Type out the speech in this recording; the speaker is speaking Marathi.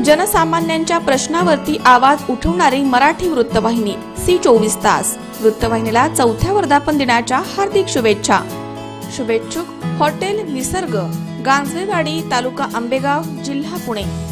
जनसामान्यांच्या प्रश्नावरती आवाज उठवणारी मराठी वृत्तवाहिनी सी24 तास। वृत्तवाहिनीला 4थ्या वर्धापन दिनाच्या हार्दिक शुभेच्छा। शुभेच्छुक हॉटेल निसर्ग, गांजवेवाडी, तालुका आंबेगाव, जिल्हा पुणे।